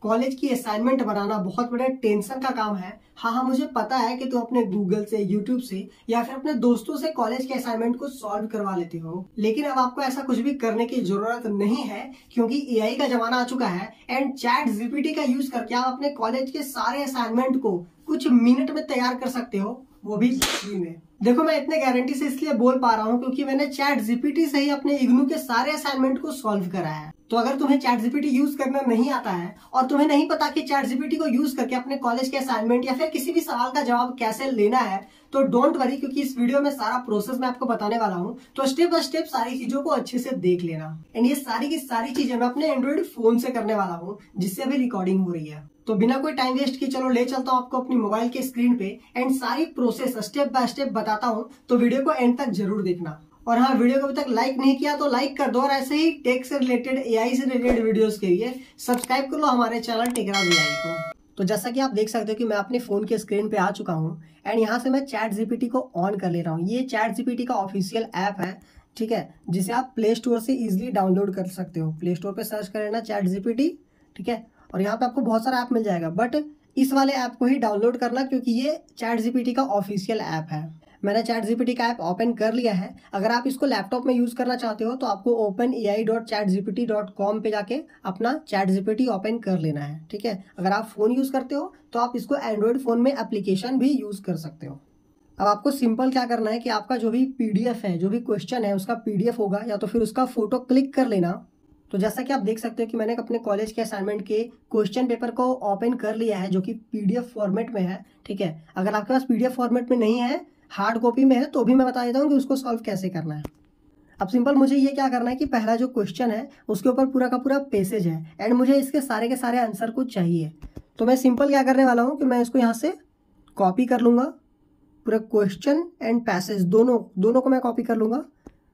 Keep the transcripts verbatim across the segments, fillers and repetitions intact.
College की assignment बनाना बहुत बड़े टेंशन का काम है। हाँ हाँ मुझे पता है कि तुम अपने गूगल से, यूट्यूब से या फिर अपने दोस्तों से कॉलेज के असाइनमेंट को सॉल्व करवा लेते हो, लेकिन अब आपको ऐसा कुछ भी करने की जरूरत नहीं है क्योंकि एआई का जमाना आ चुका है एंड चैट जीपीटी का यूज करके आप अपने कॉलेज के सारे असाइनमेंट को कुछ मिनट में तैयार कर सकते हो, वो भी फ्री में। देखो मैं इतने गारंटी से इसलिए बोल पा रहा हूँ क्योंकि मैंने चैट जीपीटी से ही अपने इग्नू के सारे असाइनमेंट को सॉल्व करा है। तो अगर तुम्हें चैट जीपीटी यूज करना नहीं आता है और तुम्हें नहीं पता कि चैट जीपीटी को यूज करके अपने कॉलेज के असाइनमेंट या फिर किसी भी सवाल का जवाब कैसे लेना है, तो डोंट वरी, क्योंकि इस वीडियो में सारा प्रोसेस मैं आपको बताने वाला हूँ। तो स्टेप बाय स्टेप सारी चीजों को अच्छे से देख लेना। एंड ये सारी की सारी चीजें मैं अपने एंड्रॉइड फोन से करने वाला हूँ, जिससे अभी रिकॉर्डिंग हो रही है। तो बिना कोई टाइम वेस्ट किए चलो ले चलता हूँ आपको अपनी मोबाइल के स्क्रीन पे एंड सारी प्रोसेस स्टेप बाय स्टेप बताता हूँ। तो वीडियो को एंड तक जरूर देखना। और हाँ, वीडियो को अभी तक लाइक नहीं किया तो लाइक कर दो और ऐसे ही टेक से रिलेटेड, एआई से रिलेटेड वीडियोस के लिए सब्सक्राइब कर लो हमारे चैनल टेकराज एआई को। तो जैसा कि आप देख सकते हो कि मैं अपने फोन के स्क्रीन पे आ चुका हूँ एंड यहाँ से मैं चैट जीपीटी को ऑन कर ले रहा हूँ। ये चैट जीपीटी का ऑफिशियल ऐप है, ठीक है, जिसे आप प्ले स्टोर से इजिली डाउनलोड कर सकते हो। प्ले स्टोर पे सर्च कर लेना चैट जीपीटी, ठीक है, और यहाँ पे आपको बहुत सारा ऐप मिल जाएगा, बट इस वाले ऐप को ही डाउनलोड करना क्योंकि ये चैट जीपीटी का ऑफिशियल ऐप है। मैंने चैट जीपीटी का ऐप ओपन कर लिया है। अगर आप इसको लैपटॉप में यूज करना चाहते हो तो आपको open A I dot chat G P T dot com पे जाके अपना चैट जीपीटी ओपन कर लेना है, ठीक है। अगर आप फोन यूज करते हो तो आप इसको एंड्रॉइड फोन में एप्लीकेशन भी यूज कर सकते हो। अब आपको सिंपल क्या करना है कि आपका जो भी पीडीएफ है, जो भी क्वेश्चन है, उसका पीडीएफ होगा या तो फिर उसका फोटो क्लिक कर लेना। तो जैसा कि आप देख सकते हो कि मैंने अपने कॉलेज के असाइनमेंट के क्वेश्चन पेपर को ओपन कर लिया है, जो कि पीडीएफ फॉर्मेट में है, ठीक है। अगर आपके पास पीडीएफ फॉर्मेट में नहीं है, हार्ड कॉपी में है, तो भी मैं बता देता हूँ कि उसको सॉल्व कैसे करना है। अब सिंपल मुझे ये क्या करना है कि पहला जो क्वेश्चन है उसके ऊपर पूरा का पूरा पैसेज है एंड मुझे इसके सारे के सारे आंसर को चाहिए। तो मैं सिंपल क्या करने वाला हूँ कि मैं इसको यहाँ से कॉपी कर लूँगा, पूरा क्वेश्चन एंड पैसेज दोनों दोनों को मैं कॉपी कर लूँगा।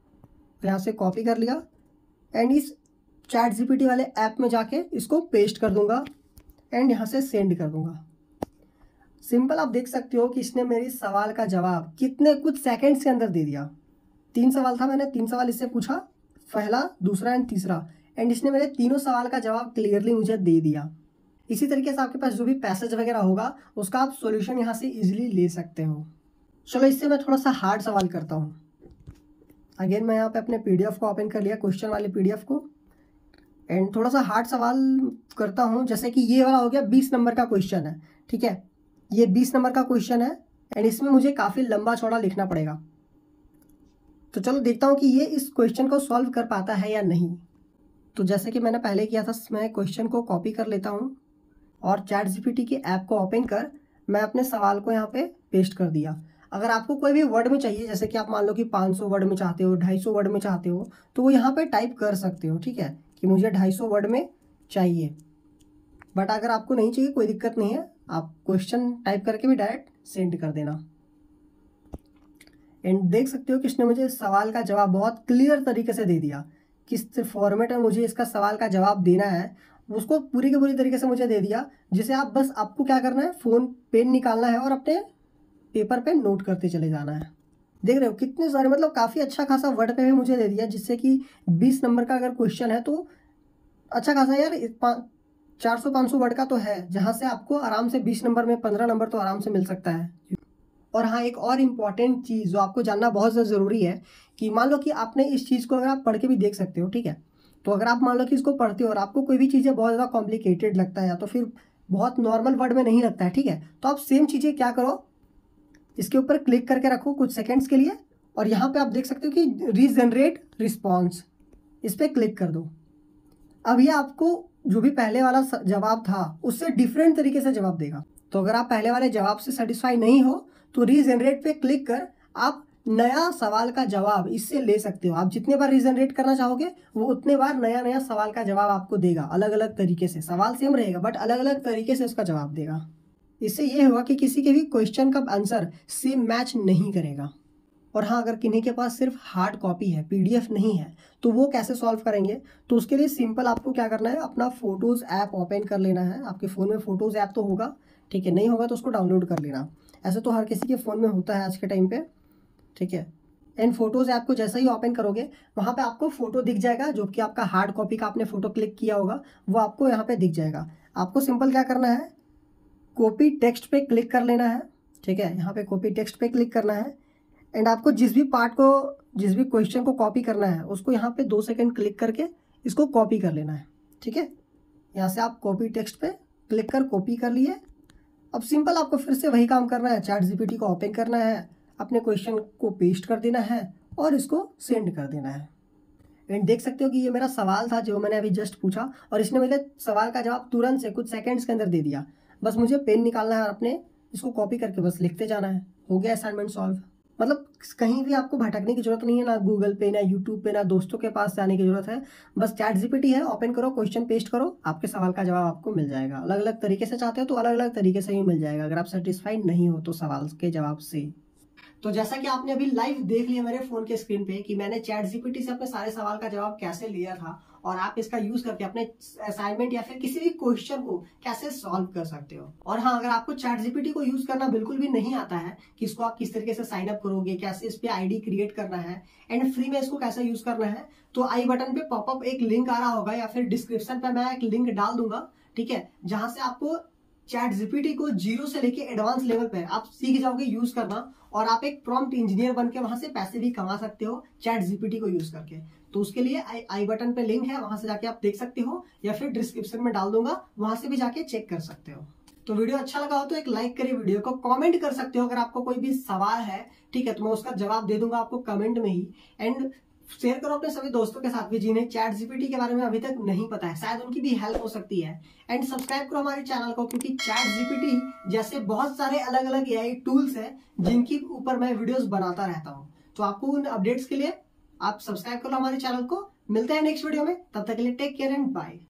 यहाँ से कॉपी कर लिया एंड इस चैट जीपीटी वाले ऐप में जाके इसको पेस्ट कर दूंगा एंड यहाँ से सेंड कर दूंगा। सिंपल आप देख सकते हो कि इसने मेरी सवाल का जवाब कितने कुछ सेकंड्स के अंदर दे दिया। तीन सवाल था, मैंने तीन सवाल इससे पूछा, पहला, दूसरा एंड तीसरा, एंड इसने मेरे तीनों सवाल का जवाब क्लियरली मुझे दे दिया। इसी तरीके से आपके पास जो भी पैसेज वगैरह होगा उसका आप सॉल्यूशन यहाँ से इजीली ले सकते हो। चलो इससे मैं थोड़ा सा हार्ड सवाल करता हूँ। अगेन मैं यहाँ पे अपने पीडीएफ को ओपन कर लिया, क्वेश्चन वाले पीडीएफ को, एंड थोड़ा सा हार्ड सवाल करता हूँ। जैसे कि ये वाला हो गया, बीस नंबर का क्वेश्चन है, ठीक है, ये बीस नंबर का क्वेश्चन है एंड इसमें मुझे काफ़ी लंबा चौड़ा लिखना पड़ेगा। तो चलो देखता हूँ कि ये इस क्वेश्चन को सॉल्व कर पाता है या नहीं। तो जैसे कि मैंने पहले किया था, मैं क्वेश्चन को कॉपी कर लेता हूँ और चैट जीपीटी के ऐप को ओपन कर मैं अपने सवाल को यहाँ पे पेस्ट कर दिया। अगर आपको कोई भी वर्ड में चाहिए, जैसे कि आप मान लो कि पाँच सौ वर्ड में चाहते हो, ढाई सौ वर्ड में चाहते हो, तो वो यहाँ पे टाइप कर सकते हो, ठीक है, कि मुझे ढाई सौ वर्ड में चाहिए। बट अगर आपको नहीं चाहिए कोई दिक्कत नहीं है, आप क्वेश्चन टाइप करके भी डायरेक्ट सेंड कर देना। एंड देख सकते हो कि इसने मुझे सवाल का जवाब बहुत क्लियर तरीके से दे दिया। किस फॉर्मेट में मुझे इसका सवाल का जवाब देना है उसको पूरी के पूरी तरीके से मुझे दे दिया, जिसे आप बस आपको क्या करना है, फ़ोन पेन निकालना है और अपने पेपर पे नोट करते चले जाना है। देख रहे हो कितने सारे, मतलब काफ़ी अच्छा खासा वर्ड पे भी मुझे दे दिया, जिससे कि बीस नंबर का अगर क्वेश्चन है तो अच्छा खासा यार चार सौ पाँच सौ वर्ड का तो है, जहाँ से आपको आराम से बीस नंबर में पंद्रह नंबर तो आराम से मिल सकता है। और हाँ, एक और इम्पॉर्टेंट चीज़ जो आपको जानना बहुत ज़्यादा ज़रूरी है कि मान लो कि आपने इस चीज़ को अगर आप पढ़ के भी देख सकते हो, ठीक है, तो अगर आप मान लो कि इसको पढ़ते हो और आपको कोई भी चीज़ें बहुत ज़्यादा कॉम्प्लिकेटेड लगता है या तो फिर बहुत नॉर्मल वर्ड में नहीं लगता है, ठीक है, तो आप सेम चीज़ें क्या करो, इसके ऊपर क्लिक करके रखो कुछ सेकेंड्स के लिए और यहाँ पर आप देख सकते हो कि रीजनरेट रिस्पॉन्स, इस पर क्लिक कर दो। अब ये आपको जो भी पहले वाला जवाब था उससे डिफरेंट तरीके से जवाब देगा। तो अगर आप पहले वाले जवाब से सेटिस्फाई नहीं हो तो रीजनरेट पे क्लिक कर आप नया सवाल का जवाब इससे ले सकते हो। आप जितने बार रीजनरेट करना चाहोगे वो उतने बार नया नया सवाल का जवाब आपको देगा, अलग अलग तरीके से। सवाल सेम रहेगा बट अलग अलग तरीके से उसका जवाब देगा। इससे ये होगा कि किसी के भी क्वेश्चन का आंसर सेम मैच नहीं करेगा। और हाँ, अगर किन्हीं के पास सिर्फ हार्ड कॉपी है, पीडीएफ नहीं है, तो वो कैसे सॉल्व करेंगे, तो उसके लिए सिंपल आपको क्या करना है, अपना फोटोज़ ऐप ओपन कर लेना है। आपके फ़ोन में फ़ोटोज़ ऐप तो होगा, ठीक है, नहीं होगा तो उसको डाउनलोड कर लेना। ऐसे तो हर किसी के फ़ोन में होता है आज के टाइम पे, ठीक है। एंड फोटोज़ ऐप को जैसे ही ओपन करोगे वहाँ पे आपको फ़ोटो दिख जाएगा, जो कि आपका हार्ड कॉपी का आपने फ़ोटो क्लिक किया होगा वो आपको यहाँ पे दिख जाएगा। आपको सिंपल क्या करना है, कॉपी टेक्स्ट पे क्लिक कर लेना है। ठीक है, यहाँ पे कॉपी टेक्स्ट पे क्लिक करना है एंड आपको जिस भी पार्ट को, जिस भी क्वेश्चन को कॉपी करना है उसको यहाँ पे दो सेकंड क्लिक करके इसको कॉपी कर लेना है। ठीक है, यहाँ से आप कॉपी टेक्स्ट पे क्लिक कर कॉपी कर लिए। अब सिंपल आपको फिर से वही काम करना है, चैट जीपीटी को ओपन करना है, अपने क्वेश्चन को पेस्ट कर देना है और इसको सेंड कर देना है। एंड देख सकते हो कि ये मेरा सवाल था जो मैंने अभी जस्ट पूछा और इसने मेरे सवाल का जवाब तुरंत से कुछ सेकंड्स के अंदर दे दिया। बस मुझे पेन निकालना है और अपने इसको कॉपी करके बस लिखते जाना है, हो गया असाइनमेंट सॉल्व। मतलब कहीं भी आपको भटकने की जरूरत नहीं है, ना गूगल पे, ना यूट्यूब पे, ना दोस्तों के पास जाने की जरूरत है। बस चैट जीपीटी है, ओपन करो, क्वेश्चन पेस्ट करो, आपके सवाल का जवाब आपको मिल जाएगा। अलग अलग तरीके से चाहते हो तो अलग अलग तरीके से ही मिल जाएगा, अगर आप सेटिस्फाइड नहीं हो तो सवाल के जवाब से। तो जैसा कि आपने अभी लाइव देख लिया मेरे फोन के स्क्रीन पे कि मैंने चैट जीपीटी से अपने सारे सवाल का जवाब कैसे लिया था और आप इसका यूज करके अपने असाइनमेंट या फिर किसी भी क्वेश्चन को कैसे सॉल्व कर सकते हो। और हाँ, अगर आपको चैट जीपीटी को यूज करना बिल्कुल भी नहीं आता है कि इसको आप किस तरीके से साइन अप करोगे, कैसे इस पे आईडी क्रिएट करना है एंड फ्री में इसको कैसे यूज करना है, तो आई बटन पे पॉपअप एक लिंक आ रहा होगा या फिर डिस्क्रिप्शन पे मैं एक लिंक डाल दूंगा। ठीक है, जहां से आपको चैट जीपीटी को जीरो से लेके एडवांस लेवल पे आप सीख जाओगे यूज करना और आप एक प्रॉम्प्ट इंजीनियर बन के वहां से पैसे भी कमा सकते हो चैट जीपीटी को यूज करके। तो उसके लिए आई, आई बटन पे लिंक है, वहां से जाके आप देख सकते हो या फिर डिस्क्रिप्शन में डाल दूंगा, वहां से भी जाके चेक कर सकते हो। तो वीडियो अच्छा लगा हो तो एक लाइक करिए, वीडियो को कमेंट कर सकते हो अगर आपको कोई भी सवाल है। ठीक है, तो मैं उसका जवाब दे दूंगा आपको कमेंट में ही। एंड शेयर करो अपने सभी दोस्तों के साथ भी जिन्हें चैट जीपीटी के बारे में अभी तक नहीं पता है, शायद उनकी भी हेल्प हो सकती है। एंड सब्सक्राइब करो हमारे चैनल को, क्योंकि चैट जीपीटी जैसे बहुत सारे अलग अलग एआई टूल्स हैं जिनके ऊपर मैं वीडियोस बनाता रहता हूं। तो आपको उन अपडेट्स के लिए आप सब्सक्राइब करो हमारे चैनल को। मिलते हैं नेक्स्ट वीडियो में, तब तक के लिए टेक केयर एंड बाय।